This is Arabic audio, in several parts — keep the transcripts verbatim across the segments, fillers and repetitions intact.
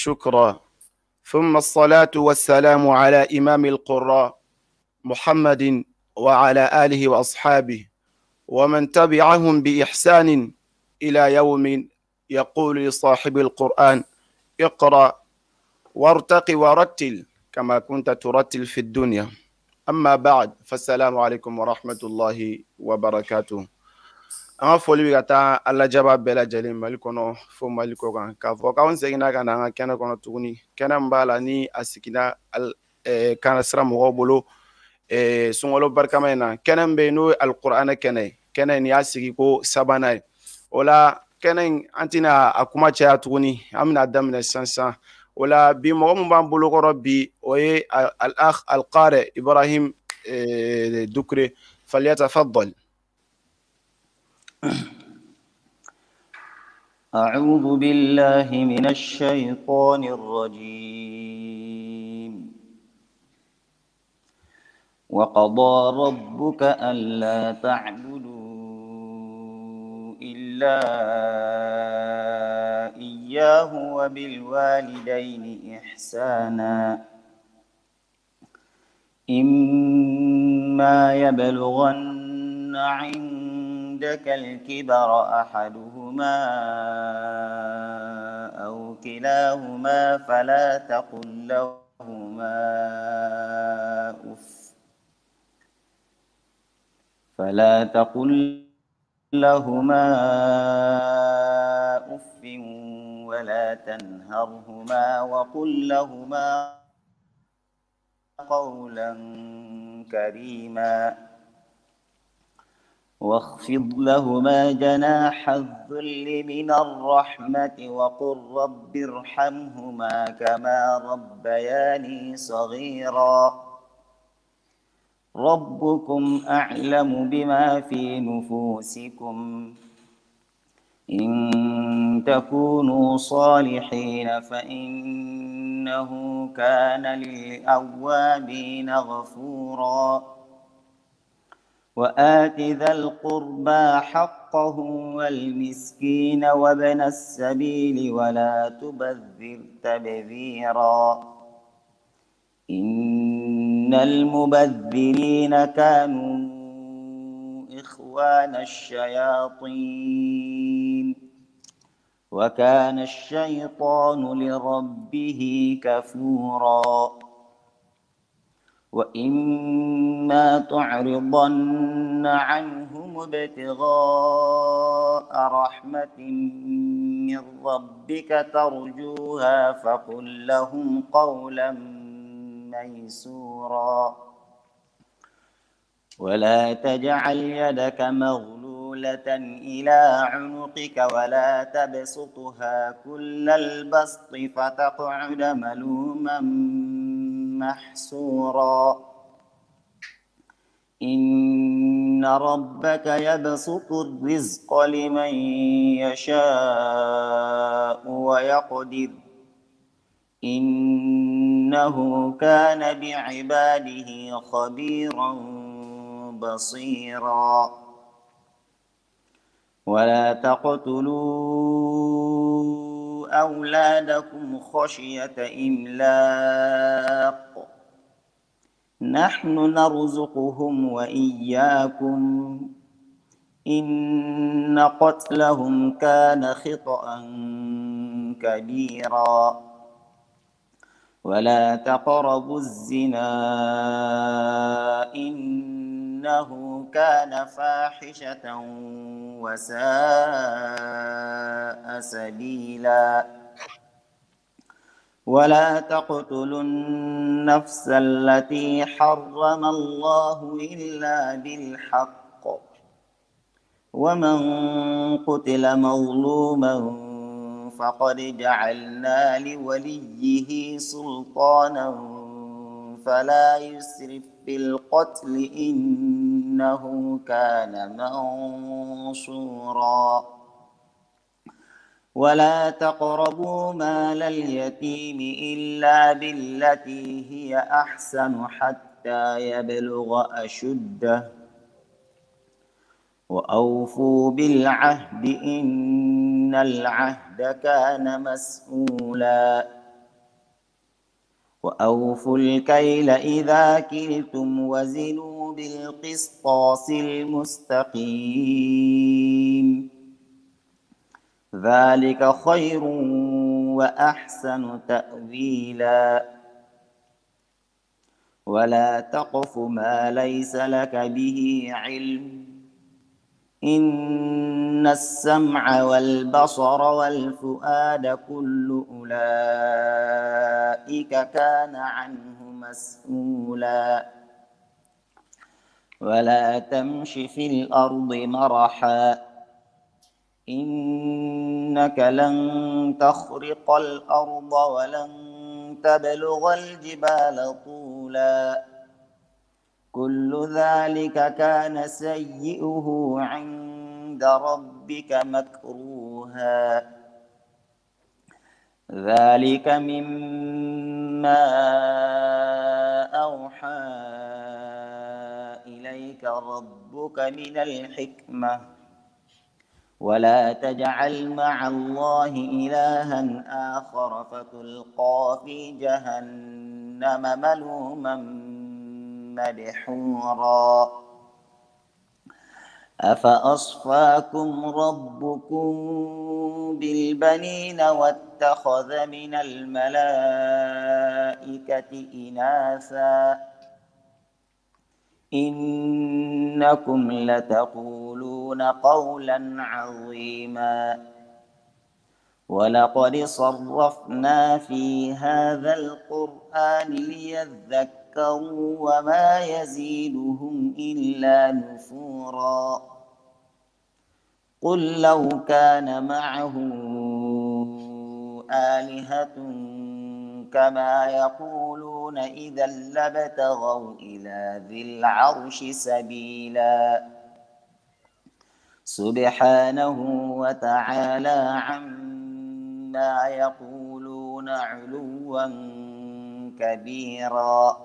شكرا. ثم الصلاة والسلام على إمام القراء محمد وعلى آله وأصحابه ومن تبعهم بإحسان إلى يوم يقول لصاحب القرآن: اقرأ وارتق ورتل كما كنت ترتل في الدنيا. أما بعد، فالسلام عليكم ورحمة الله وبركاته. An ka foli bɛ ka taa Ala jaba bɛɛ lajɛlen Mali kɔnɔ fo Mali kɔ kan, k'a fɔ k'anw seginna ka na an ka kɛnɛ kɔnɔ tuguni. Kɛnɛ min b'a la ni a sigina kan sira mɔgɔw bolo sunkalo barikama in na. Kɛnɛ min bɛ yen n'o ye alikuranɛ kɛnɛ ye. Kɛnɛ in y'a sigi ko sabanan ye. O la kɛnɛ in an tɛna a kuma caya tuguni, an bɛna daminɛ sisan sisan. O la bi mɔgɔ min b'an bolokɔrɔ bi o ye al-akh al-qari Ibrahim Dukure. falyatafaddal. أعوذ بالله من الشيطان الرجيم. وقضى ربك ألا تعبدوا إلا إياه وبالوالدين إحسانا إما يبلغن عندك الكبر أحدهما أو كلاهما فلا تقل لهما أف فلا تقل لهما أف ولا تنهرهما وقل لهما قولا كريما واخفض لهما جناح الذل من الرحمة وقل رب ارحمهما كما ربياني صغيرا ربكم أعلم بما في نفوسكم إن تكونوا صالحين فإنه كان للأوابين غفورا وآت ذا القربى حقه والمسكين وابن السبيل ولا تبذر تبذيرا إن المبذرين كانوا إخوان الشياطين وكان الشيطان لربه كفورا وإما تعرضن عنهم ابتغاء رحمة من ربك ترجوها فقل لهم قولا ميسورا ولا تجعل يدك مغلولة إلى عنقك ولا تبسطها كل البسط فتقعد ملوما محسورا إن ربك يبسط الرزق لمن يشاء ويقدر إنه كان بعباده خبيرا بصيرا ولا تقتلوا أولادكم خشية إملاق نحن نرزقهم وإياكم إن قتلهم كان خطأ كبيرا ولا تقربوا الزنا إنه كان فاحشة وساء سبيلا ولا تقتلوا النفس التي حرم الله إلا بالحق ومن قتل مظلوما فقد جعلنا لوليه سلطانا فلا يسرف في القتل إنه كان منصورا ولا تقربوا مال اليتيم إلا بالتي هي أحسن حتى يبلغ أشده وأوفوا بالعهد إن العهد كان مسؤولا وأوفوا الكيل إذا كلتم وزنوا بالقسطاس المستقيم ذلك خير وأحسن تأويلا ولا تقف ما ليس لك به علم إن السمع والبصر والفؤاد كل أولئك كان عنه مسؤولا ولا تمش في الأرض مرحا إنك لن تخرق الأرض ولن تبلغ الجبال طولا كل ذلك كان سيئه عند ربك مكروها ذلك مما أوحى إليك ربك من الحكمة ولا تجعل مع الله إلها آخر فتلقى في جهنم ملوما مدحورا أفأصفاكم ربكم بالبنين واتخذ من الملائكة إناثا إنكم لتقولون قولا عظيما ولقد صرفنا في هذا القرآن ليذكروا وما يزيدهم إلا نفورا قل لو كان معه آلهة كما يقولون إذا لابتغوا إلى ذي العرش سبيلا سبحانه وتعالى عما يقولون علوا كبيرا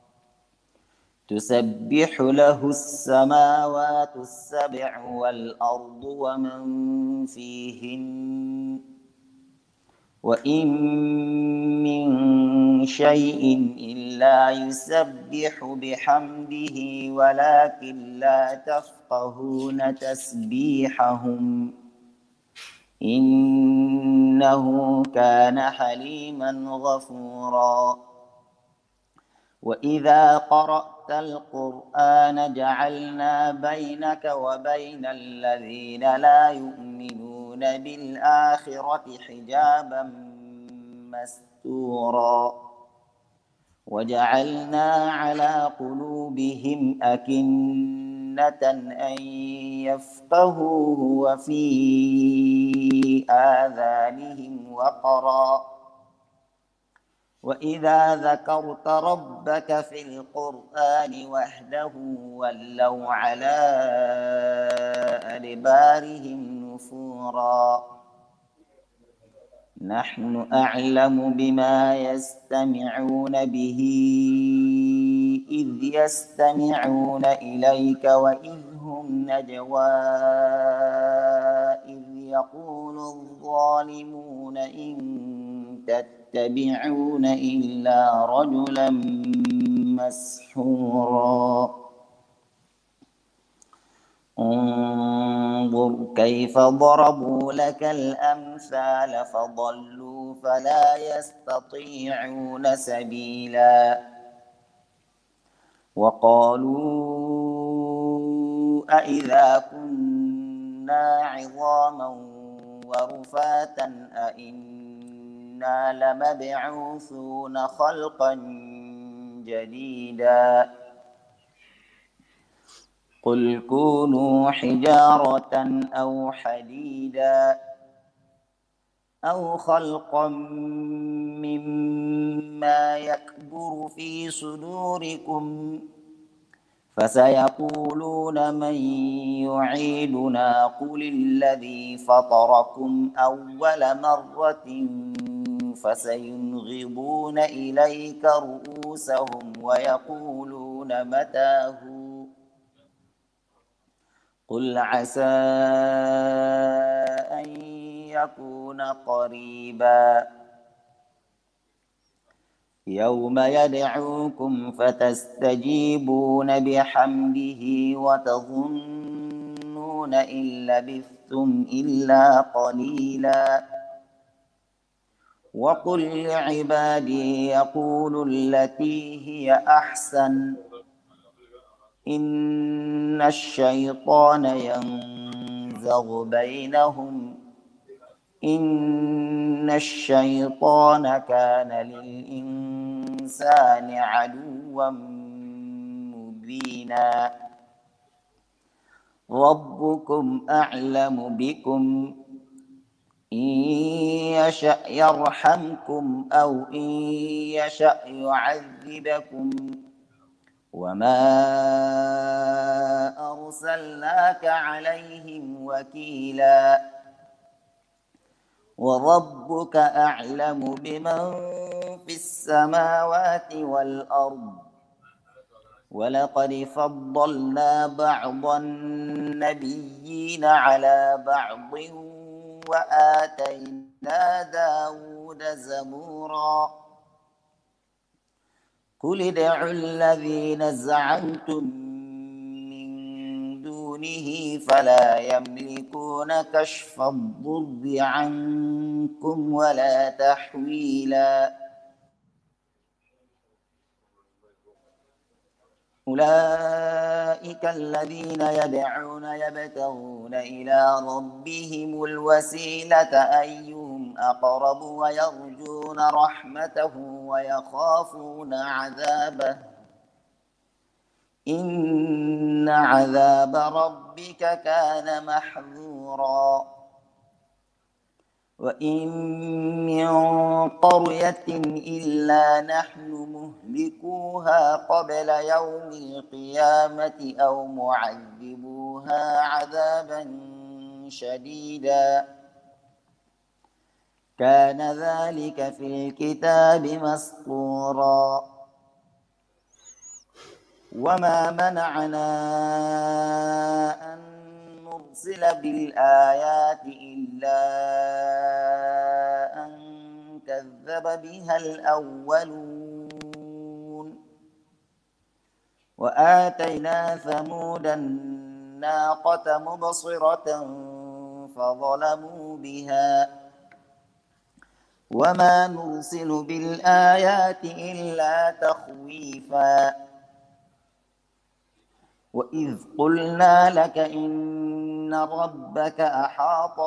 تسبح له السماوات السبع والأرض ومن فيهن وإن من شيء إلا يسبح بحمده ولكن لا تفقهون تسبيحهم إنه كان حليما غفورا وإذا قرأت القرآن جعلنا بينك وبين الذين لا يؤمنون بالآخرة حجابا مستورا وجعلنا على قلوبهم أكنة أن يفقهوه وفي آذانهم وقرا وإذا ذكرت ربك في القرآن وحده ولوا على أدبارهم نفورا نحن أعلم بما يستمعون به إذ يستمعون إليك وإذ هم نجوى إذ يقول الظالمون إن تتبعون إلا رجلا مسحورا انظر كيف ضربوا لك الأمثال فضلوا فلا يستطيعون سبيلا وقالوا أإذا كنا عظاما ورفاتا أإنا لمبعوثون خلقا جديدا قل كونوا حجارة أو حديدا أو خلقا مما يكبر في صدوركم فسيقولون من يعيدنا قل الذي فطركم أول مرة فسينغضون إليك رؤوسهم ويقولون متى هو قل عسى أن يكون قريبا يوم يدعوكم فتستجيبون بحمده وتظنون إن لبثتم إلا قليلا وقل لعبادي يقولوا التي هي أحسن إن الشيطان ينزغ بينهم إن الشيطان كان للإنسان عدوا مبينا ربكم أعلم بكم إن يشأ يرحمكم أو إن يشأ يعذبكم وما أرسلناك عليهم وكيلا وربك أعلم بمن في السماوات والأرض ولقد فضلنا بعض النبيين على بعض وآتينا داود زبورا قل ادعوا الذين زعمتم من دونه فلا يملكون كشف الضر عنكم ولا تحويلا أولئك الذين يدعون يبتغون إلى ربهم الوسيلة أيهم أقرب ويرجون رحمته ويخافون عذابه إن عذاب ربك كان محذورا وإن من قرية إلا نحن مهلكوها قبل يوم القيامة أو معذبوها عذابا شديدا كان ذلك في الكتاب مسطورا وما منعنا أن نرسل بالآيات إلا أن كذب بها الأولون وآتينا ثمود الناقة مبصرة فظلموا بها وما نرسل بالآيات إلا تخويفا وإذ قلنا لك إن ربك أحاط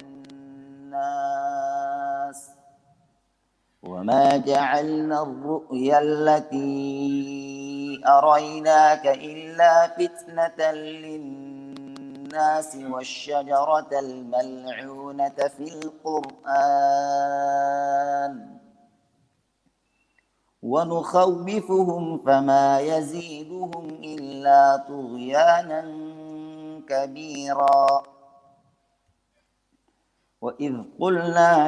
بالناس وما جعلنا الرؤيا التي أريناك إلا فتنة للناس والشجرة الملعونة في القرآن ونخوفهم فما يزيدهم إلا طغيانا كبيرا وإذ قلنا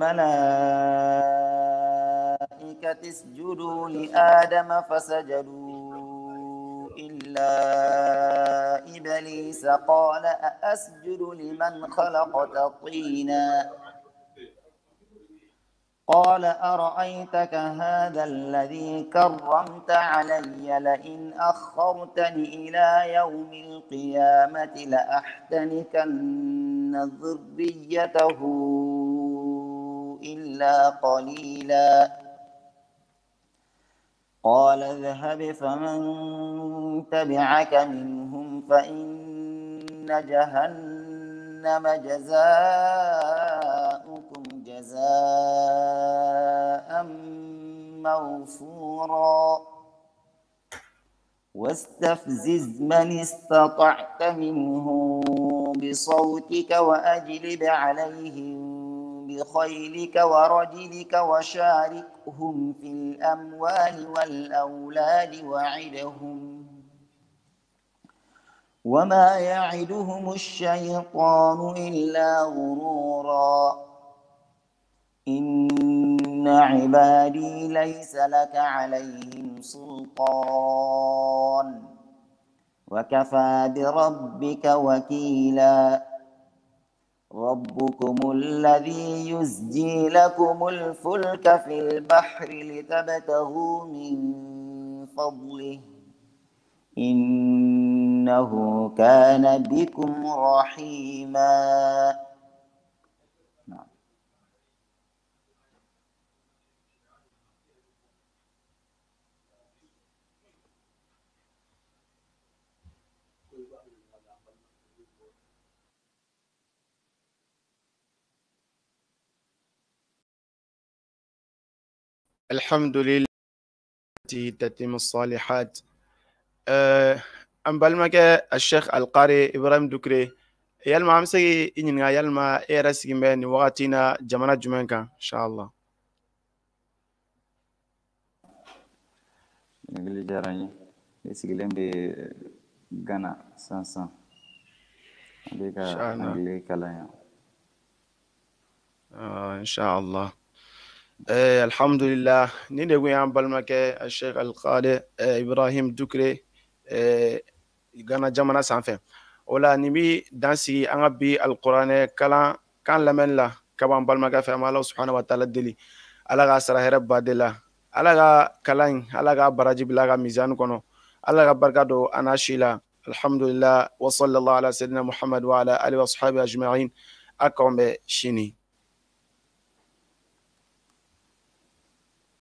للملائكة اسجدوا لآدم فسجدوا إلا إبليس قال أأسجد لمن خلقت طينا قال أرأيتك هذا الذي كرمت علي لئن أخرتني إلى يوم القيامة لأحتنكن ذريته إلا قليلا قال اذهب فمن تبعك منهم فإن جهنم جزاؤكم جزاء موفورا واستفزز من استطعت منهم بصوتك وأجلب عليهم بخيلك ورجلك وشاركهم في الأموال والأولاد وعدهم وما يعدهم الشيطان إلا غرورا إن عبادي ليس لك عليهم سلطان وكفى بربك وكيلا ربكم الذي يزجي لكم الفلك في البحر لتبتغوا من فضله إنه كان بكم رحيما. الحمد لله التي تتم الصالحات. أه أم بالمك الشيخ القاري إبراهيم دوكري يلما أمسي إننا يلما إيرس جمبين وقتنا جمانا جمانكا إن شاء الله. Ngili jarani isigilen be Ghana sansan be ka angile kalaya إن شاء الله. أه الحمد لله ندعو أم بالمك الشيخ القاري إبراهيم دوكري أه Ghana jamana sanfɛ o la nin bi dan sigi an ka bi alikuranɛ kalan kan lamɛnni la ka b'an balimakɛ fɛ an bɛ Ala subahanahu wa taala deli Ala ka sara hɛrɛ baden la Ala ka kalan in Ala ka baraji bila a ka mizani kɔnɔ Ala ka barika don an n'a si la alhamdulillah wa sallallahu ala sayyidina Muhammad wa ala alihi wa sahbihi ajma'in a k'anw bɛ sini.